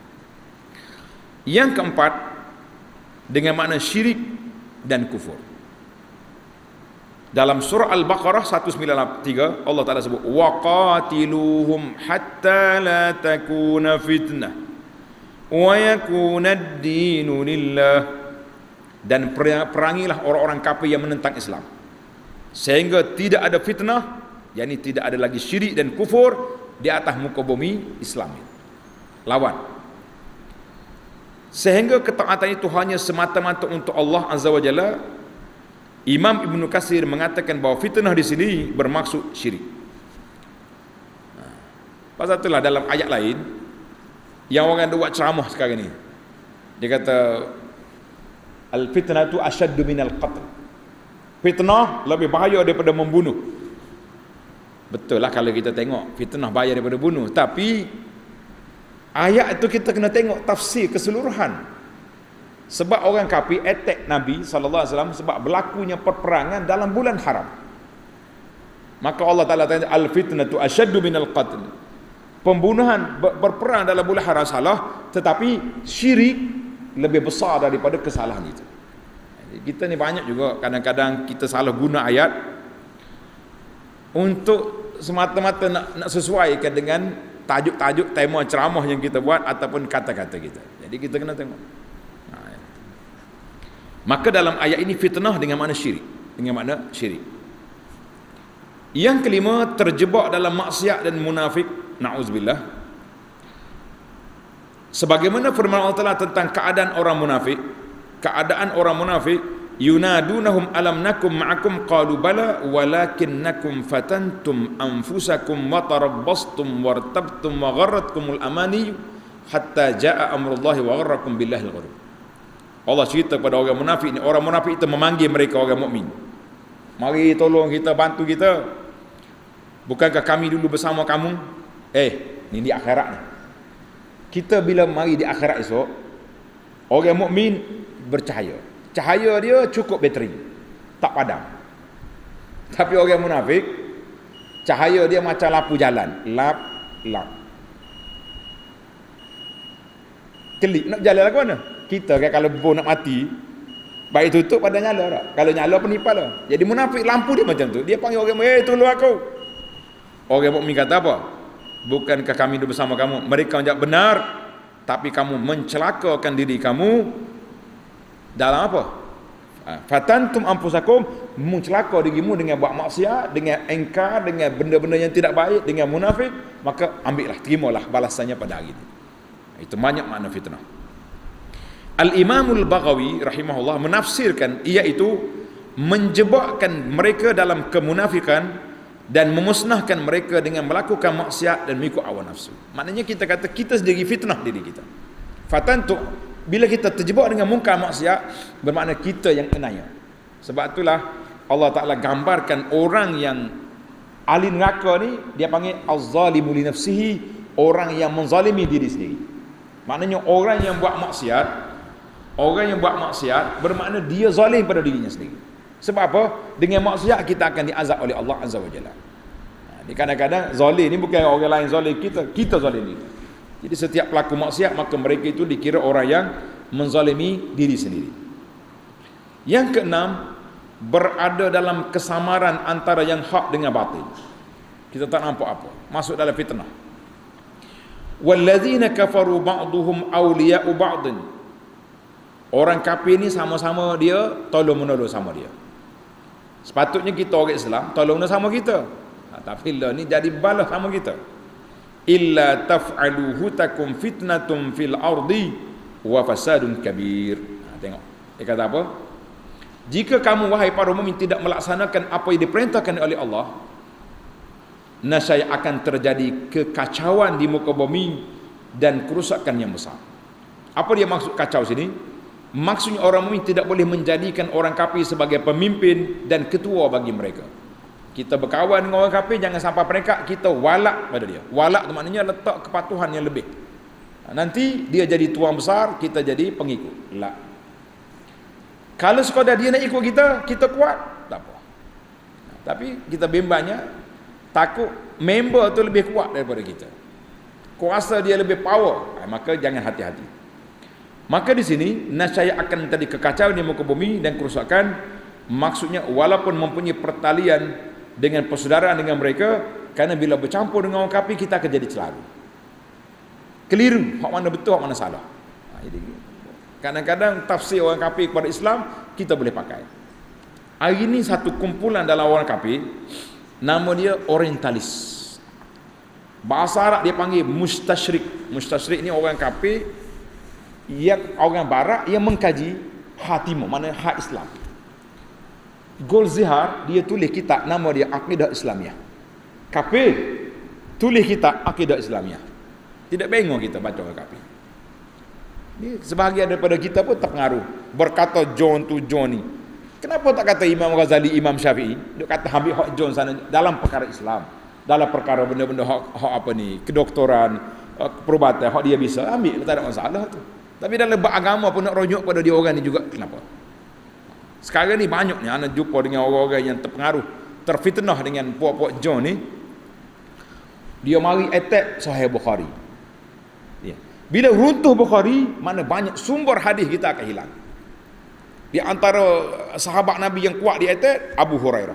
Yang keempat, dengan makna syirik dan kufur. Dalam surah Al-Baqarah 193 Allah Taala sebut waqatiluhum hatta la takuna fitnah wa yakuna ad-dinu lillah. Dan perangilah orang-orang kafir yang menentang Islam sehingga tidak ada fitnah, yakni tidak ada lagi syirik dan kufur di atas muka bumi Islam. Lawan, sehingga ketaatan itu hanya semata-mata untuk Allah Azza wa Jalla. Imam Ibnu Katsir mengatakan bahawa fitnah di sini bermaksud syirik. Pasal itulah dalam ayat lain yang orang ada buat ceramah sekarang ni, dia kata al-fitnatu asyaddu minal qatl. Fitnah lebih bahaya daripada membunuh. Betul lah kalau kita tengok fitnah bahaya daripada bunuh, tapi ayat itu kita kena tengok tafsir keseluruhan. Sebab orang kafir attack Nabi SAW sebab berlakunya perperangan dalam bulan haram. Maka Allah Ta'ala tanya al-fitnatu asyaddu minal qatl. Pembunuhan berperang dalam bulan haram salah, tetapi syirik lebih besar daripada kesalahan itu. Kita ni banyak juga kadang-kadang kita salah guna ayat untuk semata-mata nak sesuaikan dengan tajuk-tajuk tema ceramah yang kita buat ataupun kata-kata kita. Jadi kita kena tengok. Maka dalam ayat ini fitnah dengan makna syirik, dengan makna syirik. Yang kelima, terjebak dalam maksiat dan munafik, na'udzubillah. Sebagaimana firman Allah Ta'ala tentang keadaan orang munafik, yunadunahum alam nakum ma'akum qalu bala walakinnakum fatantum anfusakum wa tarabbastum wartabtum wa gharratkumul amani hatta jaa amrullahi wa gharrakum billahi al-ghurur. Allah cerita kepada orang munafik ni, orang munafik itu memanggil mereka orang mukmin, mari tolong kita, bantu kita, bukankah kami dulu bersama kamu? Ni di akhirat ni, kita bila mari di akhirat esok, orang mukmin bercahaya, cahaya dia cukup bateri, tak padam. Tapi orang munafik, cahaya dia macam lampu jalan, lap kelip, nak jalan lagu mana? Kita kan kalau bom nak mati, baik tutup pada nyala tak? Kalau nyala penipal lah. Jadi munafik lampu dia macam tu, dia panggil orang, tolong aku. Orang mukmin kata apa? Bukankah kami duduk bersama kamu? Mereka menjawab benar, tapi kamu mencelakakan diri kamu dalam apa? Fatantum anfusakum, mencelaka dirimu dengan buat maksiat, dengan engkar, dengan benda-benda yang tidak baik, dengan munafik. Maka ambillah, terimalah balasannya pada hari ini. Itu banyak makna fitnah. Al-Imamul Baghawi rahimahullah menafsirkan iaitu menjebakkan mereka dalam kemunafikan dan memusnahkan mereka dengan melakukan maksiat dan mengikut hawa nafsu. Maknanya kita kata kita sendiri fitnah diri kita. Fatantu, bila kita terjebak dengan mungkar maksiat, bermakna kita yang kenanya. Sebab itulah Allah Ta'ala gambarkan orang yang ahli neraka ni, dia panggil az-zalimu li nafsihi, orang yang menzalimi diri sendiri. Maknanya orang yang buat maksiat bermakna dia zalim pada dirinya sendiri. Sebab apa? Dengan maksiat kita akan diazab oleh Allah Azza wa Jalla. Ni kadang-kadang zalim ni bukan orang lain zalim kita zalim diri. Jadi setiap pelaku maksiat maka mereka itu dikira orang yang menzalimi diri sendiri. Yang keenam, berada dalam kesamaran antara yang hak dengan batil. Kita tak nampak apa, masuk dalam fitnah. Wallazina kafaru ba'duhum awliya'u ba'din. Orang kafir ni sama-sama dia tolong menolong sama dia. Sepatutnya kita orang Islam tolong sama kita. Tapi lah ni jadi balas sama kita. Illa taf'aluhu takum fitnatum fil ardi wa fasadun kabir. Tengok. Dia kata apa? Jika kamu wahai para mukmin tidak melaksanakan apa yang diperintahkan oleh Allah, nescaya akan terjadi kekacauan di muka bumi dan kerusakan yang besar. Apa dia maksud kacau sini? Maksudnya orang mukmin tidak boleh menjadikan orang kafir sebagai pemimpin dan ketua bagi mereka. Kita berkawan dengan orang kafir, jangan sampai mereka kita walak pada dia. Walak tu maknanya letak kepatuhan yang lebih. Nanti dia jadi tuan besar, kita jadi pengikut. La. Kalau sekadar dia nak ikut kita kuat, tak apa. Tapi kita bimbangnya takut member tu lebih kuat daripada kita. Kuasa dia lebih power, maka jangan hati-hati. Maka di sini nescaya akan terjadi kekacauan di muka bumi dan kerusakan. Maksudnya walaupun mempunyai pertalian dengan persaudaraan dengan mereka, kerana bila bercampur dengan orang kafir kita akan jadi celaru. Keliru, hak mana betul, hak mana salah. Jadi kadang-kadang tafsir orang kafir kepada Islam kita boleh pakai. Hari ini satu kumpulan dalam orang kafir, nama dia orientalis. Bahasa Arab dia panggil mustasyrik. Mustasyrik ni orang kafir yang orang barat yang mengkaji hak timur, mana hak Islam. Golzihar dia tulis kitab nama dia Akidah Islamiyah. Kafir tulis kitab Akidah Islamiyah. Tidak bengong kita baca orang kafir. Ni sebahagian daripada kita pun terpengaruh. Berkata John tu John ni. Kenapa tak kata Imam Ghazali, Imam Syafi'i? Dia kata ambil hak John sana dalam perkara Islam. Dalam perkara benda-benda hak apa ni, kedoktoran, perubatan, hak dia bisa ambil, tak ada masalah tu. Tapi dalam beragama pun nak rujuk pada dia orang ni juga. Kenapa? Sekarang ni banyaknya anda jumpa dengan orang-orang yang terpengaruh, terfitnah dengan puak-puak John ni. Dia mari attack Sahih Bukhari. Ya. Bila runtuh Bukhari, mana banyak sumber hadis kita akan hilang. Di antara sahabat Nabi yang kuat di attack Abu Hurairah.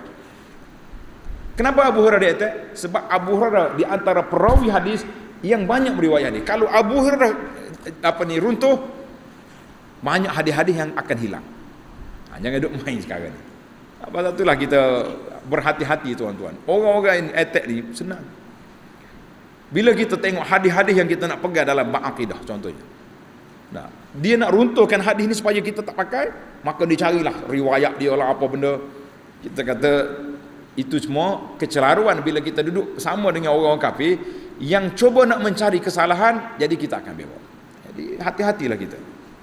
Kenapa Abu Hurairah di attack? Sebab Abu Hurairah di antara perawi hadis yang banyak beriwayat hadis. Kalau Abu Hurairah runtuh, banyak hadis-hadis yang akan hilang. Jangan duk main sekarang ni. Apa itulah kita berhati-hati tuan-tuan. Orang-orang yang attack ni senang. Bila kita tengok hadis-hadis yang kita nak pegang dalam bab akidah contohnya. Nah, dia nak runtuhkan hadis ni supaya kita tak pakai, maka dicarilah riwayat dia lah apa benda. Kita kata itu semua kecelaruan bila kita duduk sama dengan orang-orang kafir yang cuba nak mencari kesalahan, jadi kita akan bewok. Jadi hati-hatilah kita.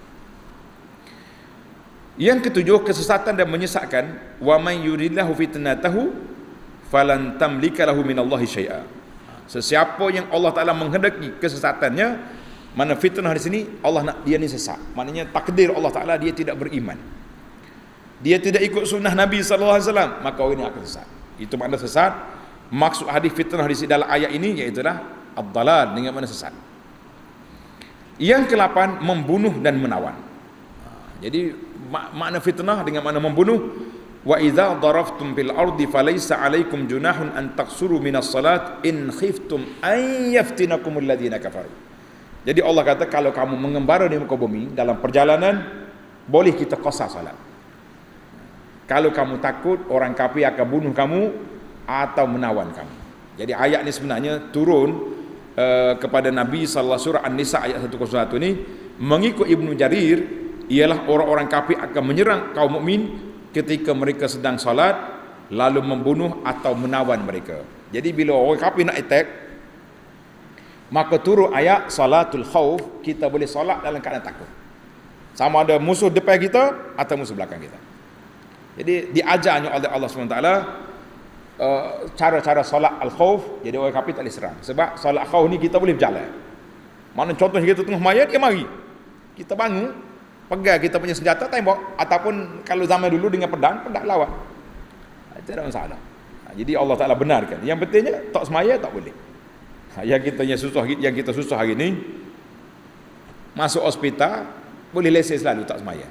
Yang ketujuh, kesesatan dan menyesatkan. Wa man yuridillahu fitnatahu falan tamlika lahu minallahi syai'a. Sesiapa yang Allah Taala menghendaki kesesatannya, mana fitnah di sini Allah nak dia ni sesat. Maknanya takdir Allah Taala dia tidak beriman. Dia tidak ikut sunnah Nabi sallallahu alaihi wasallam, maka orang ini akan sesat. Itu makna sesat. Maksud hadis fitnah di dalam ayat ini iaitu ad-dalal dengan makna sesat. Yang ke-8, membunuh dan menawan. Jadi makna fitnah dengan makna membunuh. Wa idza daraftum fil ardi falaysa 'alaikum junahun an taqsuru minas salat in khiftum an yaftinakum alladhina kafaru. Jadi Allah kata kalau kamu mengembara di muka bumi dalam perjalanan, boleh kita qasar salat. Kalau kamu takut orang kafir akan bunuh kamu atau menawan kamu. Jadi ayat ni sebenarnya turun kepada Nabi sallallahu alaihi wasallam, surah An-Nisa ayat 101 ni, mengikut Ibnu Jarir ialah orang-orang kafir akan menyerang kaum mukmin ketika mereka sedang solat lalu membunuh atau menawan mereka. Jadi bila orang kafir nak attack, maka turun ayat salatul khauf, kita boleh solat dalam keadaan takut. Sama ada musuh depan kita atau musuh belakang kita. Jadi diajarnya oleh Allah SWT cara-cara solat al-khauf. Jadi orang kafir tak boleh serang. Sebab solat khauf ni kita boleh berjalan. Mana contohnya kita tengah maya, dia mari. Kita bangun, pegang kita punya senjata, tembak. Ataupun kalau zaman dulu dengan pedang lawan. Itu tak masalah. Jadi Allah Ta'ala benarkan. Yang pentingnya tak semaya tak boleh. Yang kita susah hari ni, masuk hospital boleh lesen selalu tak semaya.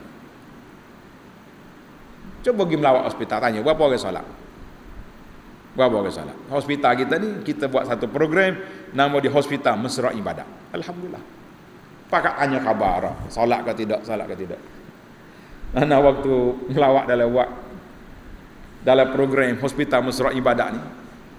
Cuba pergi melawat hospital, tanya berapa orang solat. Berapa orang solat. Hospital kita ni, kita buat satu program nama di Hospital Mesra Ibadat. Alhamdulillah. Pakat tanya khabar, solat ke tidak, solat ke tidak. Karena waktu melawat dalam program Hospital Mesra Ibadat ni,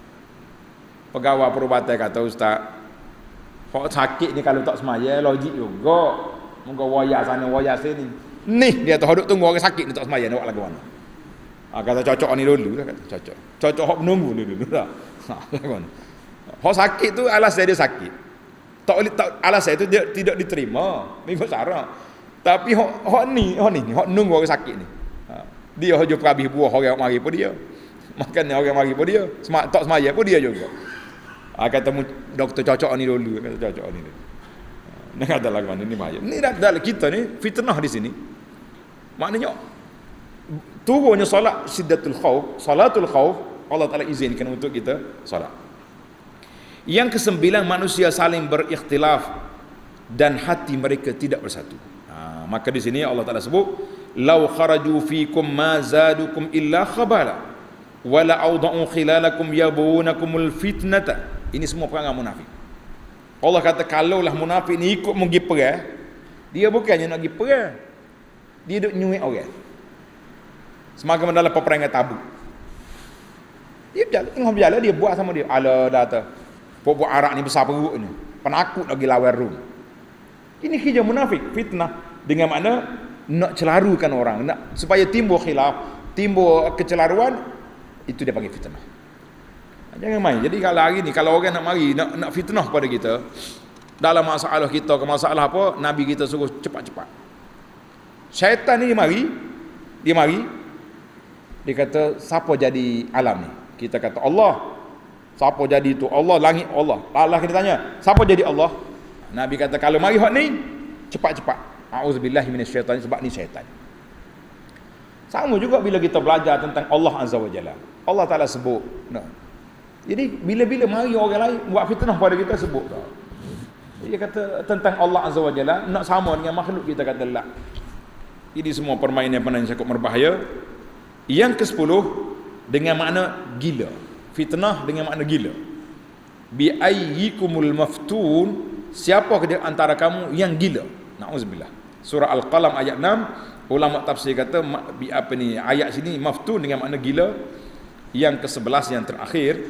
pegawai perubatan kata, Ustaz, kok sakit ni kalau tak semaya, logik juga. Moga waya sana, waya sini. Ni dia tahu duduk tunggu orang sakit ni tak semaya, nak buat lagu mana. Kata cocok ni dulu lah, kata cocok hok menunggu dulu dah. Hok sakit tu alasan dia sakit. Tak alasan itu dia tidak diterima mengikut syarak. Tapi hok ni hok nunggu orang sakit ni. Dia hujung habis buah orang mari pun dia. Makan orang mari pun dia. Tak semaya pun dia juga. Kata doktor cocok ni dulu, kata cocok ni dulu. Nak kata lagu mana ni maya. Ni dalam kita ni fitnah di sini. Maknanya turunnya solat syiddatul khauf, salatul khauf, Allah Ta'ala izinkan untuk kita solat. Yang ke-9, manusia saling berikhtilaf dan hati mereka tidak bersatu. Maka di sini Allah Ta'ala sebut, "Lau kharaju fikum ma zadukum illa khabala wa la awda'u khilalakum yabunakumul fitnata." Ini semua perangai munafik. Allah kata kalaulah munafik ni ikut pergi perang, dia bukannya nak pergi perang, dia duk nyuik orang. Semakin dalam peperangan Tabuk, dia berjalan, dia buat sama dia. Ala data, buat arak ni besar perut ni, penakut lagi lawan Rum. Ini kerja munafik, fitnah. Dengan makna nak celarukan orang, nak supaya timbul khilaf, timbul kecelaruan, itu dia panggil fitnah. Jangan main. Jadi kalau hari ni kalau orang nak mari nak fitnah pada kita dalam masalah kita ke masalah apa, Nabi kita suruh cepat-cepat. Syaitan ni dia mari dia kata siapa jadi alam ni? Kita kata Allah. Siapa jadi itu? Allah, langit Allah. Allah kita tanya, siapa jadi Allah? Nabi kata kalau mari hak ni cepat-cepat. Auzubillahi minasyaitan, sebab ni syaitan. Sama juga bila kita belajar tentang Allah Azza wa Jalla. Allah Taala sebut, jadi bila-bila mari orang lain buat fitnah pada kita, sebut tak. Dia kata tentang Allah Azza wa Jalla nak sama dengan makhluk, kita kata la. Jadi semua permainan yang cukup berbahaya. Yang ke-10, dengan makna gila. Fitnah dengan makna gila. Bi ayyikumul maftun, siapa di antara kamu yang gila? Nauzubillah. Surah Al-Qalam ayat 6, ulama tafsir kata ayat sini maftun dengan makna gila. Yang ke-11 yang terakhir,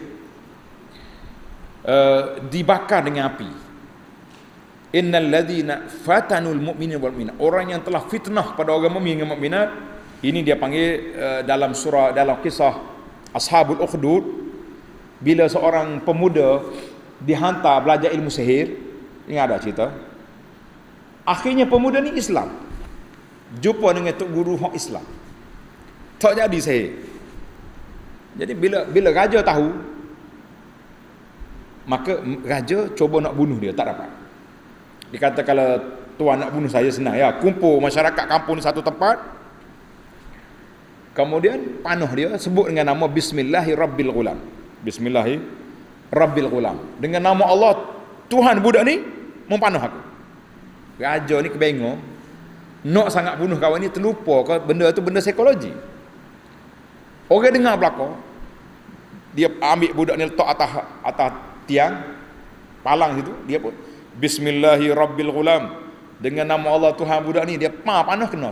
dibakar dengan api. Innal ladzina fatanul mu'minina wal mu'minat, orang yang telah fitnah pada orang mukmin dan mukminat. Ini dia panggil dalam kisah Ashabul Ukhdud, bila seorang pemuda dihantar belajar ilmu sihir. Ini ada cerita. Akhirnya pemuda ni Islam, jumpa dengan tok guru hak Islam, tak jadi sihir. Jadi bila raja tahu, maka raja cuba nak bunuh dia, tak dapat. Dia kata kalau tuan nak bunuh saya senang ya, kumpul masyarakat kampung di satu tempat, kemudian panah dia, sebut dengan nama Bismillahirabbil Ghulam. Bismillahirabbil Ghulam, dengan nama Allah Tuhan budak ni mempanah aku. Raja ni kebengong, nak sangat bunuh kawan ni, terlupa ke benda tu benda psikologi. Orang dengar belakang, dia ambil budak ni letak atas tiang palang situ, dia pun Bismillahirabbil Ghulam, dengan nama Allah Tuhan budak ni, dia panah kena.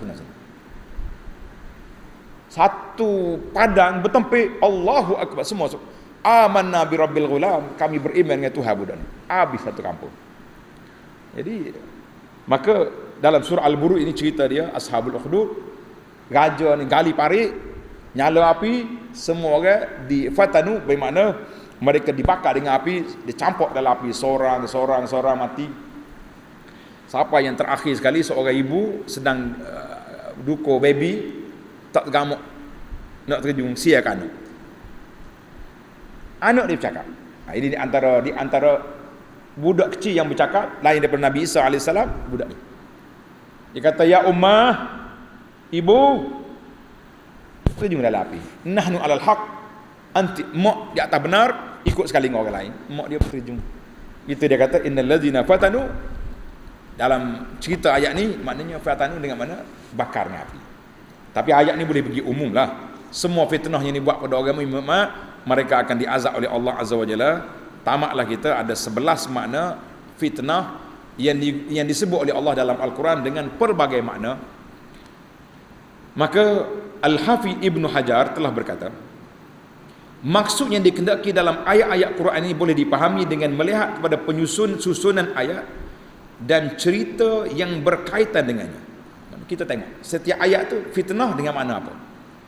Satu padang bertempik, Allahu Akbar, semua amanna bi rabbil ghulam, kami beriman dengan Tuhan budak ni. Habis satu kampung. Jadi maka dalam surah Al-Buruj ini cerita dia Ashabul Ukhdud, raja ni gali parit, nyala api, semua orang di fatanu, bermakna mereka dibakar dengan api, dicampur dalam api, seorang mati. Siapa yang terakhir sekali, seorang ibu sedang duko baby, tak tergamuk, nak terjun siakan anak dia bercakap. Ini di antara budak kecil yang bercakap lain daripada Nabi Isa AS, budak ni. Dia kata, ya ummah, ibu, terjun dalam api. Nahnu alal haq, anti, mak di atas benar, ikut sekali dengan orang lain. Mak dia terjun. Itu dia kata, innal ladzina fatanu, dalam cerita ayat ni, maknanya fatanu dengan mana? Bakar dengan api. Tapi ayat ni boleh pergi umum lah. Semua fitnah yang dibuat pada orang mukmin, mereka akan diazab oleh Allah Azza wa Jalla. Tamaklah kita ada 11 makna fitnah yang disebut oleh Allah dalam Al-Quran dengan pelbagai makna. Maka Al-Hafidh Ibn Hajar telah berkata, maksud yang dikehendaki dalam ayat-ayat Quran ini boleh dipahami dengan melihat kepada susunan ayat dan cerita yang berkaitan dengannya. Kita tengok setiap ayat tu fitnah dengan makna apa.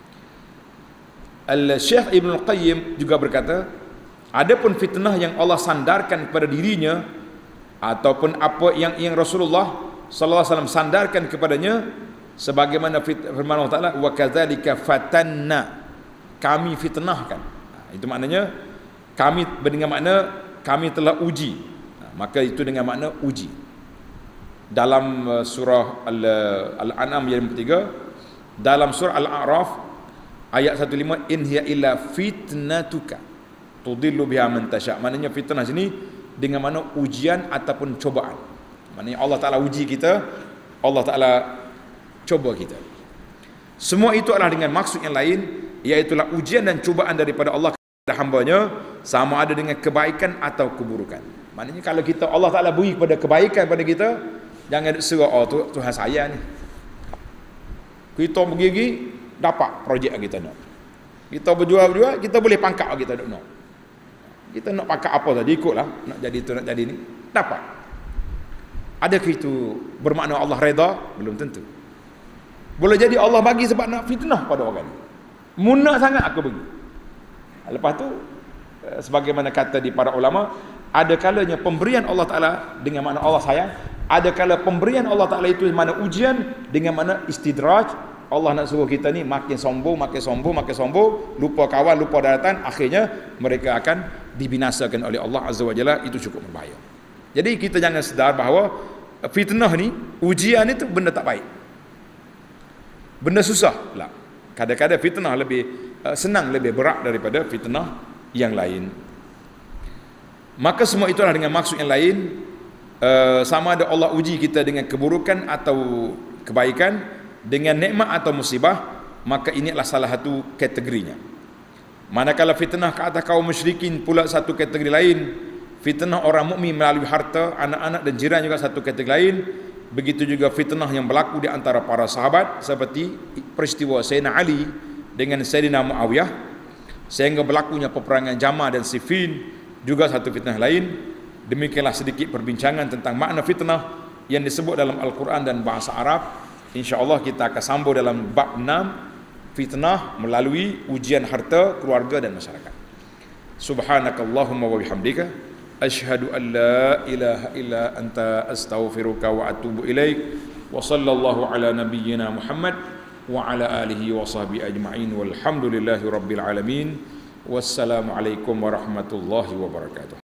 Al-Syekh Ibn Qayyim juga berkata, adapun fitnah yang Allah sandarkan kepada dirinya ataupun apa yang Rasulullah sallallahu alaihi wasallam sandarkan kepadanya, sebagaimana firman Allah Taala, wa kadzalika fatanna, kami fitnahkan. Itu maknanya kami, dengan makna kami telah uji. Maka itu dengan makna uji. Dalam surah Al-An'am yang ketiga, dalam surah Al-A'raf ayat 15, in hiya illa fitnatuka tudillu biha man tasha. Maknanya fitnah sini dengan mana ujian ataupun cobaan. Maknanya Allah Taala uji kita, Allah Taala coba kita. Semua itu adalah dengan maksud yang lain, iaitu ujian dan cubaan daripada Allah kepada hamba-Nya, sama ada dengan kebaikan atau keburukan. Maknanya kalau kita Allah Taala beri kepada kebaikan pada kita, jangan serah, oh Tuhan saya ni. Kita pergi dapat projek kita nak. Kita berjual, kita boleh pangkat kita nak. Kita nak pangkat apa saja, ikutlah. Nak jadi tu, nak jadi ni, dapat. Adakah itu bermakna Allah redha? Belum tentu. Boleh jadi Allah bagi sebab nak fitnah pada orang ni. Munah sangat aku bagi. Lepas tu, sebagaimana kata di para ulama, ada kalanya pemberian Allah Ta'ala dengan makna Allah sayang, ada kala pemberian Allah Ta'ala itu mana ujian dengan mana istidraj. Allah nak suruh kita ni makin sombong, lupa kawan, lupa daratan, akhirnya mereka akan dibinasakan oleh Allah Azza wa Jalla. Itu cukup berbahaya. Jadi kita jangan sedar bahawa fitnah ni, ujian itu benda tak baik, benda susah lah. Kadang-kadang fitnah lebih senang, lebih berat daripada fitnah yang lain. Maka semua itulah dengan maksud yang lain. Sama ada Allah uji kita dengan keburukan atau kebaikan, dengan nikmat atau musibah, maka ini adalah salah satu kategorinya. Manakala fitnah ke atas kaum musyrikin pula satu kategori lain, fitnah orang mukmin melalui harta, anak-anak dan jiran juga satu kategori lain. Begitu juga fitnah yang berlaku di antara para sahabat, seperti peristiwa Sayyidina Ali dengan Sayyidina Muawiyah, sehingga berlakunya peperangan Jamal dan Siffin, juga satu fitnah lain. Demikianlah sedikit perbincangan tentang makna fitnah yang disebut dalam Al-Quran dan bahasa Arab. InsyaAllah kita akan sambung dalam bab 6, fitnah melalui ujian harta, keluarga dan masyarakat. Subhanakallahumma wa bihamdika, ashhadu an la ilaha illa anta astaghfiruka wa atubu ilaik. Wa sallallahu ala nabiyyina Muhammad wa ala alihi wa sahbihi ajma'in, walhamdulillahi rabbil alamin. Wassalamu alaikum warahmatullahi wabarakatuh.